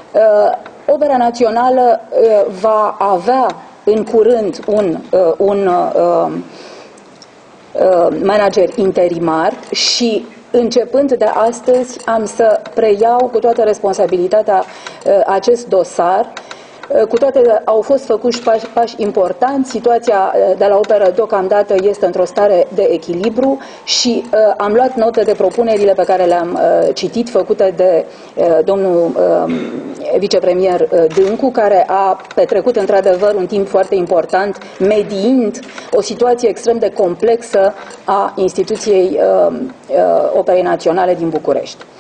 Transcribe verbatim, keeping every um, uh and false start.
Opera Națională va avea în curând un, un manager interimar și începând de astăzi am să preiau cu toată responsabilitatea acest dosar. Cu toate au fost făcuți pași, pași importanți, situația de la operă deocamdată este într-o stare de echilibru și uh, am luat notă de propunerile pe care le-am uh, citit, făcute de uh, domnul uh, vicepremier uh, Dâncu, care a petrecut într-adevăr un timp foarte important mediind o situație extrem de complexă a instituției uh, uh, Operei Naționale din București.